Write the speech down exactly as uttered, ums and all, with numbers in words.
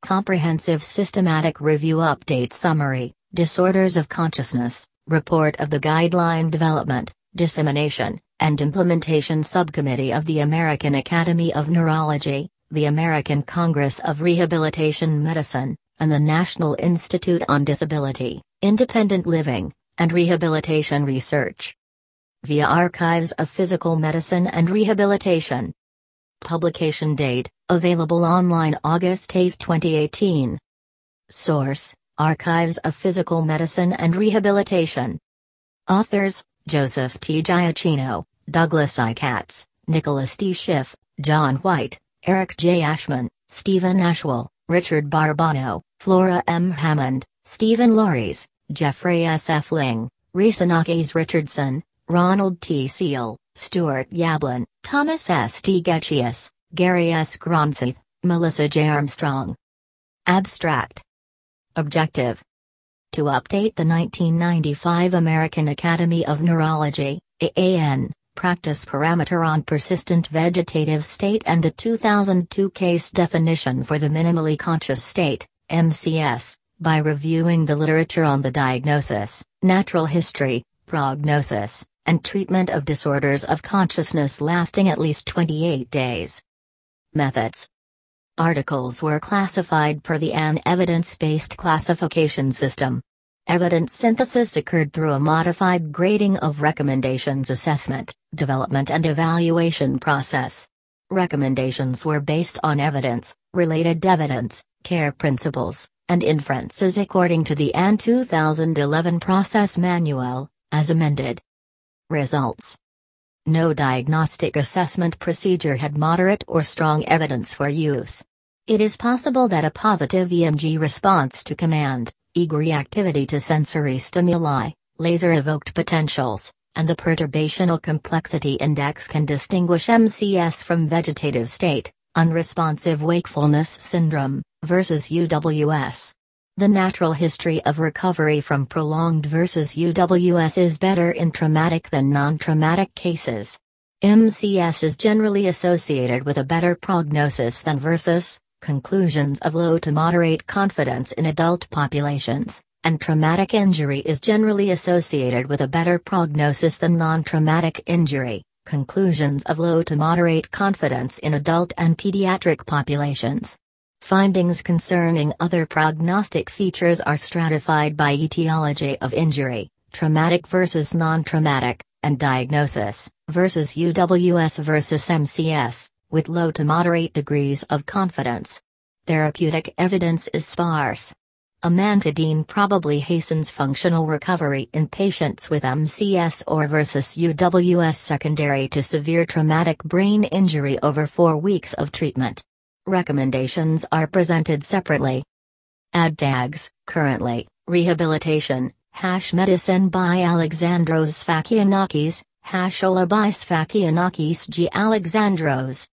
Comprehensive Systematic Review Update Summary, Disorders of Consciousness, Report of the Guideline Development, Dissemination, and Implementation Subcommittee of the American Academy of Neurology, the American Congress of Rehabilitation Medicine, and the National Institute on Disability, Independent Living, and Rehabilitation Research. Via Archives of Physical Medicine and Rehabilitation. Publication date, available online August eighth twenty eighteen. Source, Archives of Physical Medicine and Rehabilitation. Authors, Joseph T. Giacchino, Douglas I. Katz, Nicholas D. Schiff, John White, Eric J. Ashman, Stephen Ashwell, Richard Barbano, Flora M. Hammond, Stephen Lauries, Jeffrey S. F. Ling, Risa Nakes Richardson, Ronald T. Seal, Stuart Yablin, Thomas S. T. Getchius, Gary S. Gronseith, Melissa J. Armstrong. Abstract. Objective: to update the nineteen ninety-five American Academy of Neurology, A A N, practice parameter on persistent vegetative state and the two thousand two case definition for the minimally conscious state, M C S, by reviewing the literature on the diagnosis, natural history, prognosis, and treatment of disorders of consciousness lasting at least twenty-eight days. Methods. Articles were classified per the A N evidence-based classification system. Evidence synthesis occurred through a modified grading of recommendations assessment, development and evaluation process. Recommendations were based on evidence, related evidence, care principles, and inferences according to the A N two thousand eleven Process Manual, as amended. Results. No diagnostic assessment procedure had moderate or strong evidence for use. It is possible that a positive E M G response to command, E E G reactivity to sensory stimuli, laser-evoked potentials, and the perturbational complexity index can distinguish M C S from vegetative state, unresponsive wakefulness syndrome, versus U W S. The natural history of recovery from prolonged versus U W S is better in traumatic than non-traumatic cases. M C S is generally associated with a better prognosis than versus, conclusions of low to moderate confidence in adult populations, and traumatic injury is generally associated with a better prognosis than non-traumatic injury, conclusions of low to moderate confidence in adult and pediatric populations. Findings concerning other prognostic features are stratified by etiology of injury, traumatic versus non-traumatic, and diagnosis, versus U W S versus M C S, with low to moderate degrees of confidence. Therapeutic evidence is sparse. Amantadine probably hastens functional recovery in patients with M C S or versus U W S secondary to severe traumatic brain injury over four weeks of treatment. Recommendations are presented separately. Add tags, currently, rehabilitation, hash medicine by Alexandros Sfakianakis, hash Ola by Sfakianakis G. Alexandros.